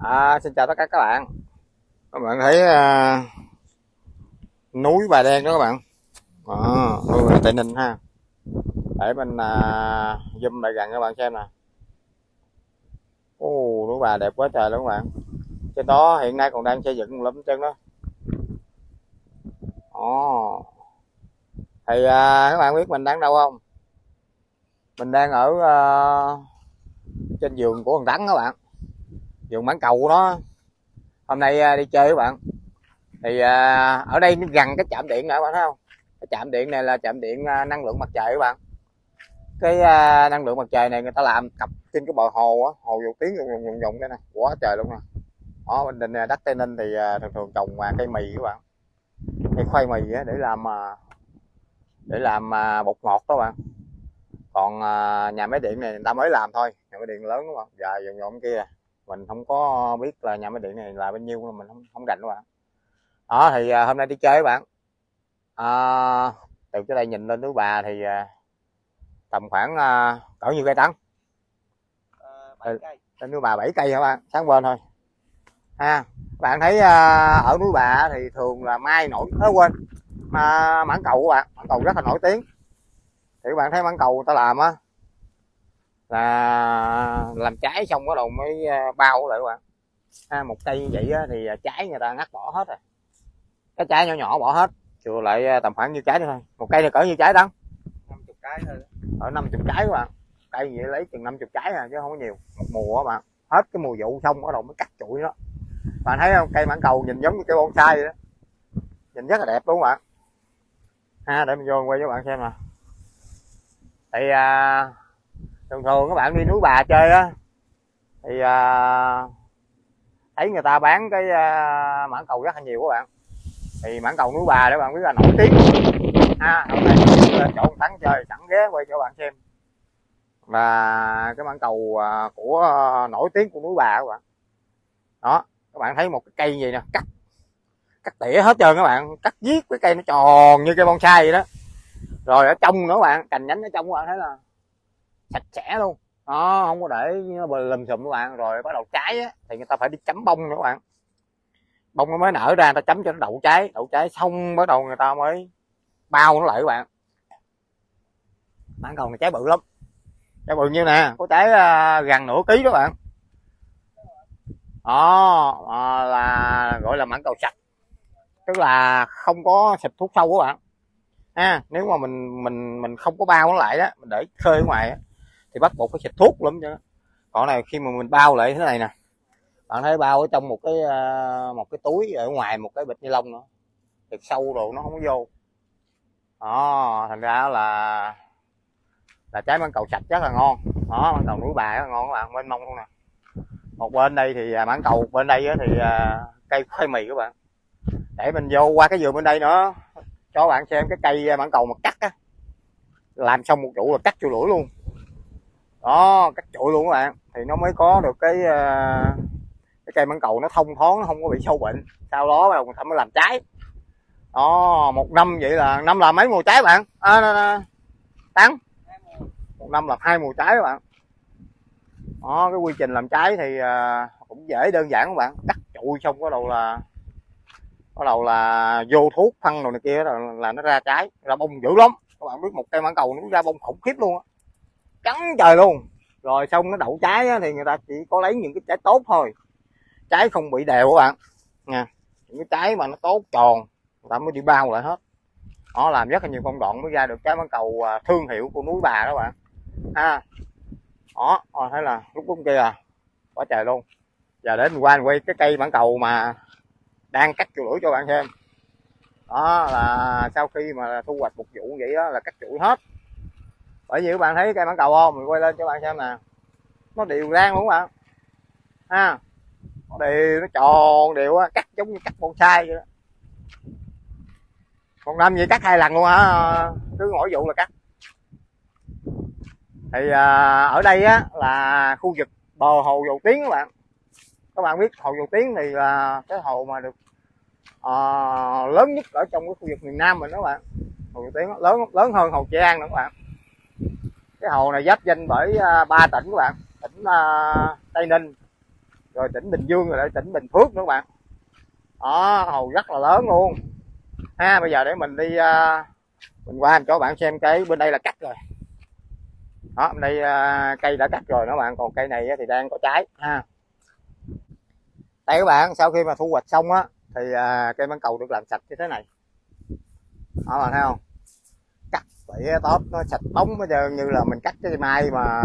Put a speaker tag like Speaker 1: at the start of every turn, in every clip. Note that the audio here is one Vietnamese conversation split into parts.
Speaker 1: Xin chào tất cả các bạn thấy núi Bà Đen đó các bạn. Núi Bà Tây Ninh ha, để mình zoom lại gần các bạn xem nè. Núi Bà đẹp quá trời luôn các bạn. Trên đó hiện nay còn đang xây dựng lắm chân đó. Thì các bạn biết mình đang đâu không? Mình đang ở trên vườn của thằng Tấn các bạn, vườn mãn cầu của nó. Hôm nay đi chơi các bạn, thì ở đây gần cái trạm điện nè, các bạn thấy không? Cái trạm điện này là trạm điện năng lượng mặt trời các bạn. Cái năng lượng mặt trời này người ta làm cặp trên cái bờ hồ á, hồ Dầu Tiếng vòng đây nè, quá trời luôn nè. Bên Định đất Tây Ninh thì thường thường trồng cây mì các bạn, cây khoai mì á, để làm bột ngọt đó các bạn. Còn nhà máy điện này người ta mới làm thôi, nhà máy điện lớn đúng không, dài vòng kia mình không có biết là nhà máy điện này là bao nhiêu, mình không rành các bạn. Thì hôm nay đi chơi các bạn, từ cái đây nhìn lên núi Bà thì tầm khoảng cỡ nhiêu cây Tấn?
Speaker 2: 7 cây.
Speaker 1: Lên núi Bà 7 cây hả bạn, sáng bên thôi ha. Bạn thấy ở núi Bà thì thường là mai nổi mãn cầu của bạn, mãn cầu rất là nổi tiếng. Thì các bạn thấy mãn cầu người ta làm á là làm trái xong bắt đầu mới bao lại các bạn. Một cây như vậy á, thì trái người ta ngắt bỏ hết rồi, cái trái nhỏ nhỏ bỏ hết, chừa lại tầm khoảng nhiêu trái nữa thôi. Một cây này cỡ nhiêu trái Đăng?
Speaker 2: 50 trái thôi.
Speaker 1: Ở 50 trái các bạn. Cây vậy lấy chừng 50 trái chứ không có nhiều. Một mùa các bạn, hết cái mùa vụ xong bắt đầu mới cắt trụi đó. Bạn thấy không, cây mãn cầu nhìn giống như cây bonsai vậy đó, nhìn rất là đẹp đúng không bạn? Để mình vô quay cho bạn xem nè. Thì thường thường các bạn đi núi Bà chơi á thì thấy người ta bán cái mãn cầu rất là nhiều các bạn. Thì mãn cầu núi Bà để bạn biết là nổi tiếng. Hôm nay lên chỗ Tấn chơi sẵn ghé quay cho bạn xem và cái mãn cầu của nổi tiếng của núi Bà các bạn. Đó, các bạn thấy một cái cây gì nè, cắt tỉa hết trơn các bạn, cắt viết cái cây nó tròn như cây bonsai vậy đó. Rồi ở trong nữa các bạn, cành nhánh ở trong các bạn thấy là sạch sẽ luôn đó, không có để nó lùm xùm các bạn. Rồi bắt đầu trái á, thì người ta phải đi chấm bông nữa các bạn, bông nó mới nở ra người ta chấm cho nó đậu trái xong bắt đầu người ta mới bao nó lại các bạn. Mãn cầu này trái bự lắm, trái bự như nè, có trái gần nửa ký đó bạn. Là gọi là mãn cầu sạch, tức là không có xịt thuốc sâu các bạn. Nếu mà mình không có bao nó lại đó, mình để khơi ở ngoài á, thì bắt buộc phải xịt thuốc lắm chứ. Còn này khi mà mình bao lại thế này nè, bạn thấy bao ở trong một cái túi, ở ngoài một cái bịch ni lông nữa, thịt sâu rồi nó không có vô. Thành ra là trái mãn cầu sạch rất là ngon. Mãn cầu núi Bà rất là ngon các bạn, mênh mông luôn nè. Một bên đây thì mãn cầu, bên đây thì cây khoai mì các bạn. Để mình vô qua cái vườn bên đây nữa cho bạn xem cái cây mãn cầu mà cắt á, làm xong một vụ là cắt chùi lưỡi luôn đó, cắt chụi luôn các bạn, thì nó mới có được cái cây mãn cầu nó thông thoáng, nó không có bị sâu bệnh. Sau đó bắt đầu người ta mới làm trái. Một năm vậy là năm làm mấy mùa trái bạn? Tấn, một năm làm 2 mùa trái các bạn. Cái quy trình làm trái thì cũng dễ đơn giản các bạn, cắt chụi xong bắt đầu là vô thuốc phân đồ này kia là nó ra trái, ra bông dữ lắm các bạn. Biết một cây mãn cầu nó ra bông khủng khiếp luôn á, trắng trời luôn. Rồi xong nó đậu trái á, thì người ta chỉ có lấy những cái trái tốt thôi, trái không bị đều các bạn nha. Những cái trái mà nó tốt tròn người ta mới đi bao lại hết. Làm rất là nhiều công đoạn mới ra được trái mãn cầu thương hiệu của núi Bà đó bạn. Thấy là lúc kia quá trời luôn. Giờ để mình quay cái cây mãn cầu mà đang cắt chùi lưỡi cho bạn xem. Đó là sau khi mà thu hoạch một vụ vậy đó là cắt chụi hết. Bởi vì các bạn thấy cây mãn cầu không, mình quay lên cho bạn xem nè, nó đều rang luôn các bạn. Nó tròn đều á, cắt giống như cắt bonsai vậy đó. Một năm vậy cắt 2 lần luôn hả, cứ mỗi vụ là cắt. Thì ở đây á là khu vực bờ hồ Dầu Tiếng các bạn. Các bạn biết hồ Dầu Tiếng thì là cái hồ mà được lớn nhất ở trong cái khu vực miền Nam mình đó các bạn. Hồ Dầu Tiếng lớn hơn hồ Trị An nữa các bạn. Cái hồ này giáp danh bởi 3 tỉnh các bạn, tỉnh Tây Ninh, rồi tỉnh Bình Dương, rồi tỉnh Bình Phước nữa các bạn. Đó, hồ rất là lớn luôn ha. Bây giờ để mình đi mình qua cho bạn xem cái bên đây là cắt rồi. Đó, bên đây cây đã cắt rồi đó các bạn, còn cây này thì đang có trái ha. Đây các bạn, sau khi mà thu hoạch xong á thì cây mãng cầu được làm sạch như thế này. Đó bạn thấy không, cắt tỉa tóp nó sạch bóng bây giờ, như là mình cắt cái mai mà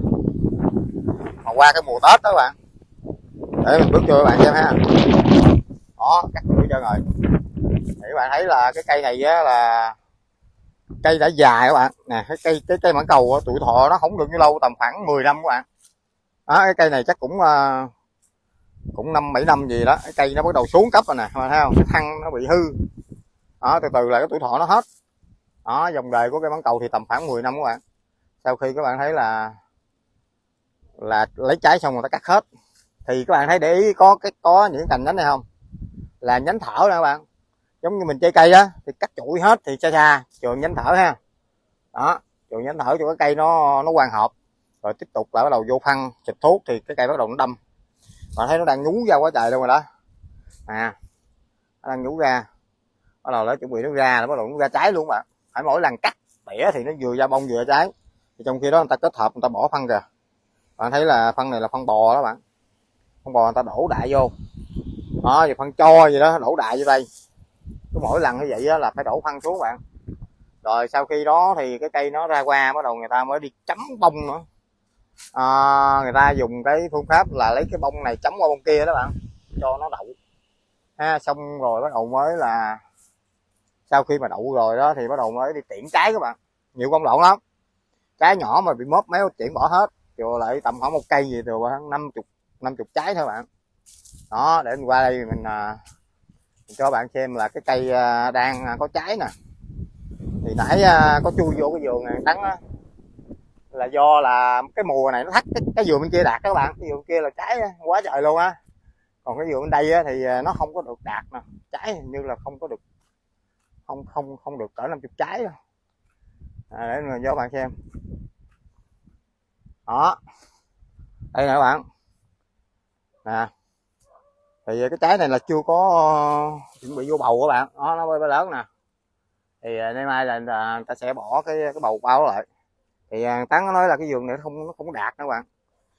Speaker 1: qua cái mùa Tết đó các bạn. Để mình bước cho các bạn xem ha. Đó, cắt đủ trơn rồi. Thì các bạn thấy là cái cây này á là cây đã dài các bạn nè. Cái cây mãng cầu tuổi thọ nó không được như lâu, tầm khoảng 10 năm các bạn. Đó, cái cây này chắc cũng 5-7 năm gì đó, cái cây nó bắt đầu xuống cấp rồi nè, thấy không, cái thân nó bị hư. Đó, từ từ là cái tuổi thọ nó hết. Đó, dòng đời của cây mãng cầu thì tầm khoảng 10 năm các bạn. Sau khi các bạn thấy là lấy trái xong người ta cắt hết, thì các bạn thấy để ý có những cành nhánh này không, là nhánh thở nè các bạn, giống như mình chơi cây đó thì cắt trụi hết thì xa xa trường nhánh thở ha. Đó, trường nhánh thở cho cái cây nó quang hợp, rồi tiếp tục là bắt đầu vô phân xịt thuốc thì cái cây bắt đầu nó đâm. Bạn thấy nó đang nhú ra quá trời luôn rồi đó à, nó đang nhú ra, bắt đầu nó chuẩn bị nó ra, nó bắt đầu nó ra trái luôn bạn. Phải mỗi lần cắt tỉa thì nó vừa ra bông vừa ra trái, thì trong khi đó người ta kết hợp, người ta bỏ phân kìa. Bạn thấy là phân này là phân bò đó bạn, phân bò người ta đổ đại vô đó, thì phân cho gì đó đổ đại vô đây, cứ mỗi lần như vậy là phải đổ phân xuống bạn. Rồi sau khi đó thì cái cây nó ra qua, bắt đầu người ta mới đi chấm bông nữa. Người ta dùng cái phương pháp là lấy cái bông này chấm qua bông kia đó bạn, cho nó đậu ha. Xong rồi bắt đầu mới là sau khi mà đậu rồi đó thì bắt đầu mới đi tiễn trái các bạn. Nhiều công đoạn lắm, trái nhỏ mà bị móp méo tiễn bỏ hết, rồi lại tầm khoảng một cây gì từ 50 trái thôi bạn. Đó, để mình qua đây mình cho bạn xem là cái cây đang có trái nè. Thì nãy có chui vô cái vườn này Tấn á, là do là cái mùa này nó thắt cái vườn bên kia đạt các bạn, cái vườn kia là trái quá trời luôn á. Còn cái vườn bên đây á, thì nó không có được đạt nè, trái hình như là không có được, không được cỡ 50 trái đâu. Để mình cho bạn xem. Đó, đây nè các bạn nè, thì cái trái này là chưa có chuẩn bị vô bầu các bạn. Đó, nó bơi lớn nè, thì nay mai là người ta sẽ bỏ cái bầu bao lại. Thì Tấn nó nói là cái vườn này nó không đạt nữa các bạn,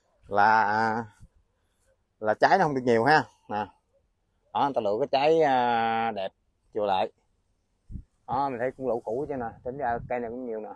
Speaker 1: là trái nó không được nhiều ha nè. Đó, người ta lựa cái trái đẹp vừa lại. Đó, mình thấy cũng lỗ cũ chứ nè, tính ra cây này cũng nhiều nè.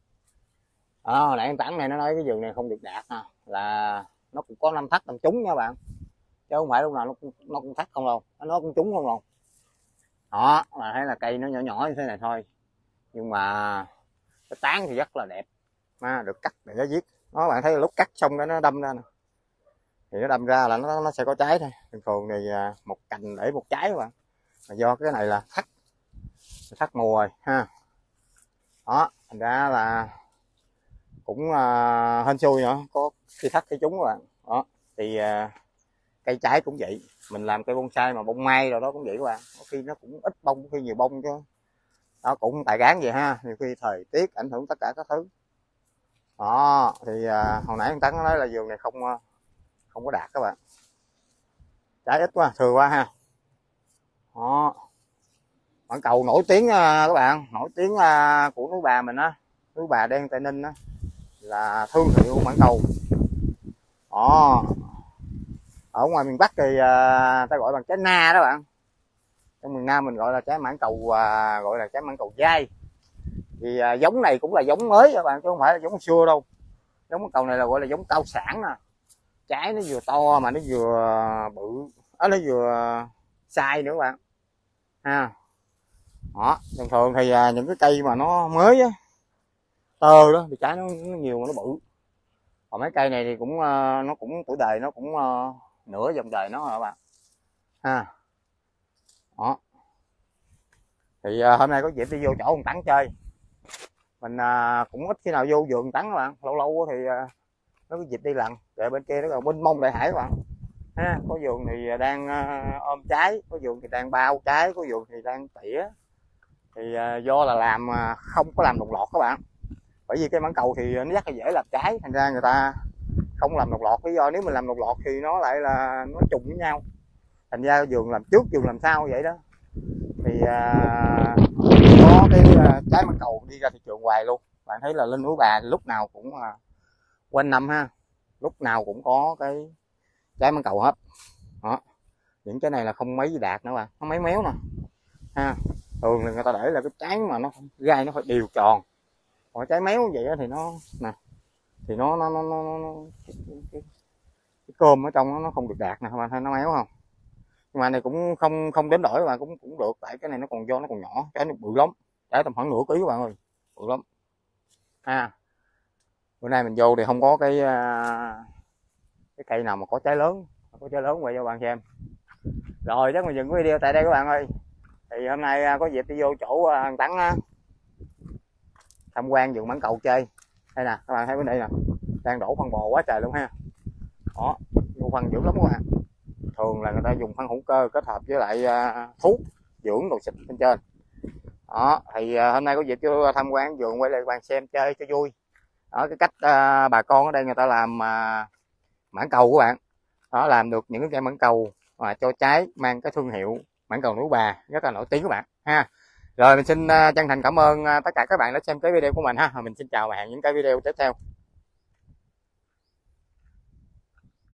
Speaker 1: Đó, hồi nãy Tấn này nó nói cái vườn này không được đạt nè, là nó cũng có 5 thắt 5 trúng nha bạn, chứ không phải lúc nào nó cũng thắt không đâu, nó cũng trúng không đâu. Đó, là thấy là cây nó nhỏ nhỏ như thế này thôi, nhưng mà cái tán thì rất là đẹp, được cắt để nó viết. Đó, bạn thấy là lúc cắt xong cái nó đâm ra nè, thì nó đâm ra là nó sẽ có trái thôi. Thường thường thì một cành để một trái các bạn, mà do cái này là thắt mùa rồi ha. Đó, thành ra là cũng hên xui nữa, có khi thắt khi trúng các bạn. Đó, thì cây trái cũng vậy, mình làm cây bonsai mà bông mai rồi đó cũng vậy các bạn, có khi nó cũng ít bông, có khi nhiều bông chứ. Đó, cũng tài gán vậy ha, nhiều khi thời tiết ảnh hưởng tất cả các thứ. Đó, thì hồi nãy anh Tấn nói là vườn này không có đạt các bạn, trái ít quá, thừa quá ha. Đó, mãng cầu nổi tiếng các bạn, nổi tiếng của núi Bà mình á, núi Bà Đen Tây Ninh á, là thương hiệu mãng cầu. Đó, ở ngoài miền Bắc thì ta gọi bằng trái na đó bạn, trong miền Nam mình gọi là trái mãng cầu, gọi là trái mãng cầu dai. Thì giống này cũng là giống mới các bạn, chứ không phải là giống xưa đâu. Giống mãng cầu này là gọi là giống cao sản nè, trái nó vừa to mà nó vừa bự, nó vừa sai nữa các bạn ha. Đó, thường thường thì những cái cây mà nó mới á, tơ đó thì trái nó nhiều mà nó bự. Còn mấy cây này thì cũng nó cũng tuổi đời nó cũng nửa dòng đời nó rồi các bạn ha. Đó, thì hôm nay có dịp đi vô chỗ ông Tấn chơi, mình cũng ít khi nào vô vườn Tấn các bạn, lâu lâu thì nó có dịp đi lần. Để bên kia nó còn mênh mông đại hải các bạn ha, có vườn thì đang ôm trái, có vườn thì đang bao trái, có vườn thì đang tỉa. Thì do là làm không có làm đồng loạt các bạn, bởi vì cái mãng cầu thì nó rất là dễ làm trái, thành ra người ta không làm đột lọt, lý do nếu mình làm đột lọt thì nó lại là nó trùng với nhau, thành ra vườn làm trước vườn làm sau vậy đó. Thì có cái trái mãng cầu đi ra thị trường hoài luôn, bạn thấy là lên núi Bà lúc nào cũng quanh năm ha, lúc nào cũng có cái trái mãng cầu hết đó. Những cái này là không mấy đạt nữa bạn, nó mấy méo nè ha, thường là người ta để là cái trái mà nó gai nó phải đều tròn, còn trái méo vậy thì nó nè, thì nó cái cơm ở trong nó không được đạt nè các bạn thấy nó méo không. Nhưng mà này cũng không đến đổi mà cũng được, tại cái này nó còn do nó còn nhỏ, cái nó bự lắm, trái tầm khoảng nửa ký các bạn ơi, bự lắm ha. Bữa nay mình vô thì không có cái cây nào mà có trái lớn, quay cho bạn xem. Rồi chắc mình dừng cái video tại đây các bạn ơi. Thì hôm nay có dịp đi vô chỗ anh Tắn tham quan vườn mãng cầu chơi. Đây nè các bạn thấy bên đây nè, đang đổ phân bò quá trời luôn ha. Đó, vô phân dữ lắm các bạn. Thường là người ta dùng phân hữu cơ kết hợp với lại thuốc dưỡng đồ xịt bên trên. Đó, thì hôm nay có dịp vô tham quan vườn quay lại bạn xem chơi cho vui. Đó, cái cách bà con ở đây người ta làm mãng cầu của bạn. Đó, làm được những cái cây mãng cầu mà cho trái mang cái thương hiệu mãng cầu núi Bà rất là nổi tiếng các bạn ha. Rồi mình xin chân thành cảm ơn tất cả các bạn đã xem cái video của mình ha. Mình xin chào và hẹn những cái video tiếp theo.